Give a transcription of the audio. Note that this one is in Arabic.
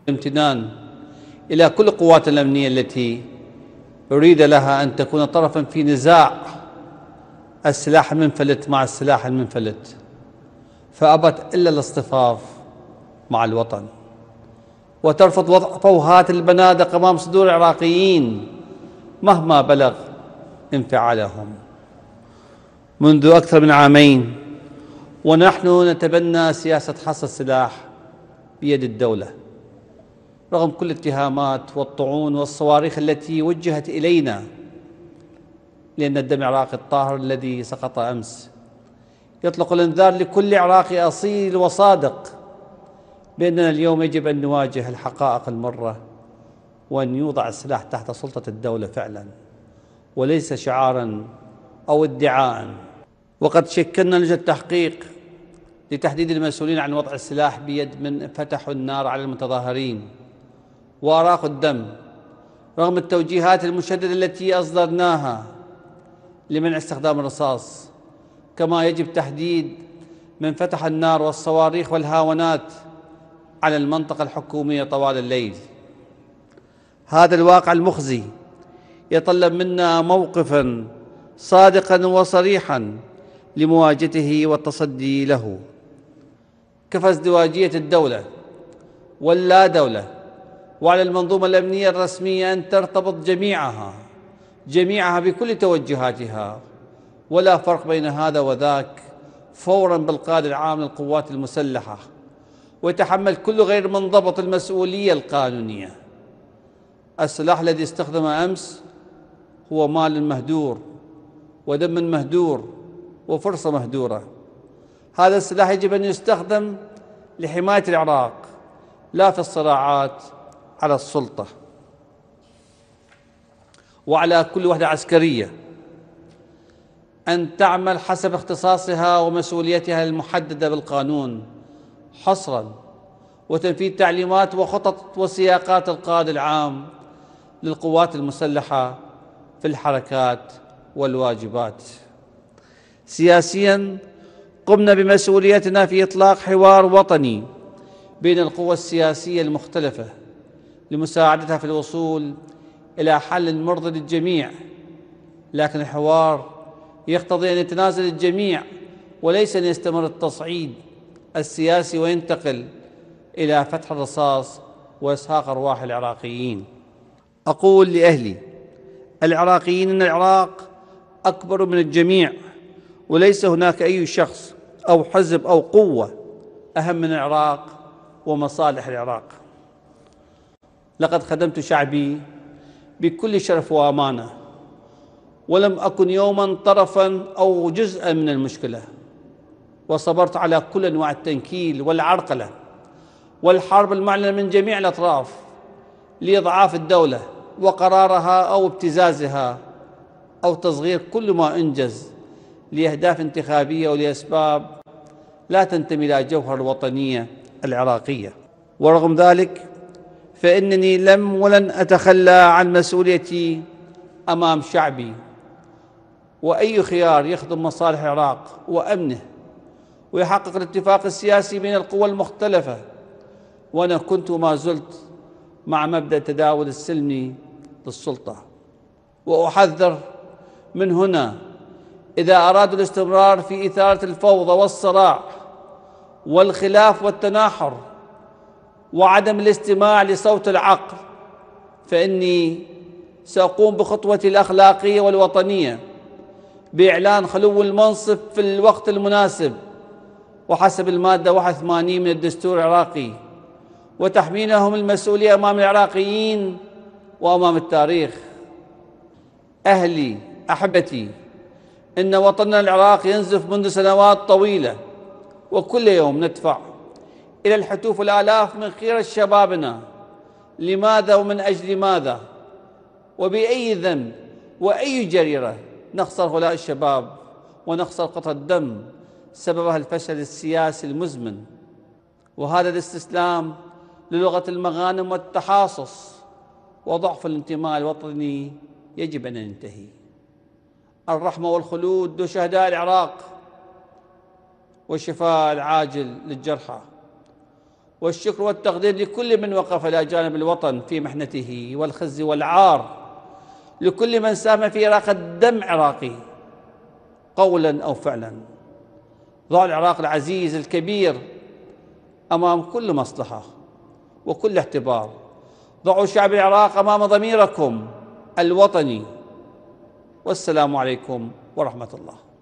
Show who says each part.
Speaker 1: امتنان إلى كل القوات الأمنية التي أريد لها أن تكون طرفا في نزاع السلاح المنفلت مع السلاح المنفلت، فأبت إلا الاصطفاف مع الوطن وترفض وضع فوهات البنادق أمام صدور العراقيين مهما بلغ انفعالهم. منذ أكثر من عامين ونحن نتبنى سياسة حصر السلاح بيد الدولة رغم كل الاتهامات والطعون والصواريخ التي وجهت إلينا، لأن الدم العراقي الطاهر الذي سقط أمس يطلق الإنذار لكل عراقي أصيل وصادق بأننا اليوم يجب أن نواجه الحقائق المرة وأن يوضع السلاح تحت سلطة الدولة فعلا وليس شعارا أو ادعاء. وقد شكلنا لجنة تحقيق لتحديد المسؤولين عن وضع السلاح بيد من فتحوا النار على المتظاهرين وأراقوا الدم رغم التوجيهات المشددة التي أصدرناها لمنع استخدام الرصاص، كما يجب تحديد من فتح النار والصواريخ والهاونات على المنطقة الحكومية طوال الليل. هذا الواقع المخزي يتطلب منا موقفا صادقا وصريحا لمواجهته والتصدي له. كفى ازدواجية الدولة واللا دولة، وعلى المنظومة الأمنية الرسمية أن ترتبط جميعها بكل توجهاتها ولا فرق بين هذا وذاك فوراً بالقائد العام للقوات المسلحة، ويتحمل كل غير منضبط المسؤولية القانونية. السلاح الذي استخدم أمس هو مال مهدور ودم مهدور وفرصة مهدورة. هذا السلاح يجب أن يستخدم لحماية العراق لا في الصراعات على السلطة. وعلى كل وحدة عسكرية أن تعمل حسب اختصاصها ومسؤوليتها المحددة بالقانون حصراً وتنفيذ تعليمات وخطط وسياقات القائد العام للقوات المسلحة في الحركات والواجبات. سياسياً قمنا بمسؤوليتنا في إطلاق حوار وطني بين القوى السياسية المختلفة لمساعدتها في الوصول إلى حل مرضي للجميع، لكن الحوار يقتضي أن يتنازل الجميع وليس أن يستمر التصعيد السياسي وينتقل إلى فتح الرصاص وإسحاق أرواح العراقيين. أقول لأهلي العراقيين إن العراق أكبر من الجميع، وليس هناك أي شخص أو حزب أو قوة أهم من العراق ومصالح العراق. لقد خدمت شعبي بكل شرف وأمانة ولم أكن يوما طرفا أو جزءا من المشكلة، وصبرت على كل أنواع التنكيل والعرقلة والحرب المعلنة من جميع الأطراف لإضعاف الدولة وقرارها أو ابتزازها أو تصغير كل ما أنجز لأهداف انتخابية ولأسباب لا تنتمي إلى جوهر الوطنية العراقية. ورغم ذلك فإنني لم ولن أتخلى عن مسؤوليتي أمام شعبي، وأي خيار يخدم مصالح العراق وأمنه ويحقق الاتفاق السياسي بين القوى المختلفة، وأنا كنت وما زلت مع مبدأ التداول السلمي للسلطة. وأحذر من هنا إذا أرادوا الاستمرار في إثارة الفوضى والصراع والخلاف والتناحر وعدم الاستماع لصوت العقل، فإني سأقوم بخطوتي الأخلاقية والوطنية بإعلان خلو المنصب في الوقت المناسب وحسب المادة 81 من الدستور العراقي، وتحميلهم المسؤولية أمام العراقيين وأمام التاريخ. أهلي أحبتي، إن وطننا العراق ينزف منذ سنوات طويلة، وكل يوم ندفع إلى الحتوف الآلاف من خيرة شبابنا. لماذا ومن أجل ماذا وبأي ذنب وأي جريرة نخسر هؤلاء الشباب ونخسر قطرة دم سببها الفشل السياسي المزمن؟ وهذا الاستسلام للغة المغانم والتحاصص وضعف الانتماء الوطني يجب أن ينتهي. الرحمة والخلود لشهداء العراق والشفاء العاجل للجرحى، والشكر والتقدير لكل من وقف إلى جانب الوطن في محنته والخزي والعار، لكل من ساهم في إراقة دم عراقي قولا أو فعلا. ضع العراق العزيز الكبير أمام كل مصلحة وكل اعتبار. ضعوا شعب العراق أمام ضميركم الوطني. والسلام عليكم ورحمة الله.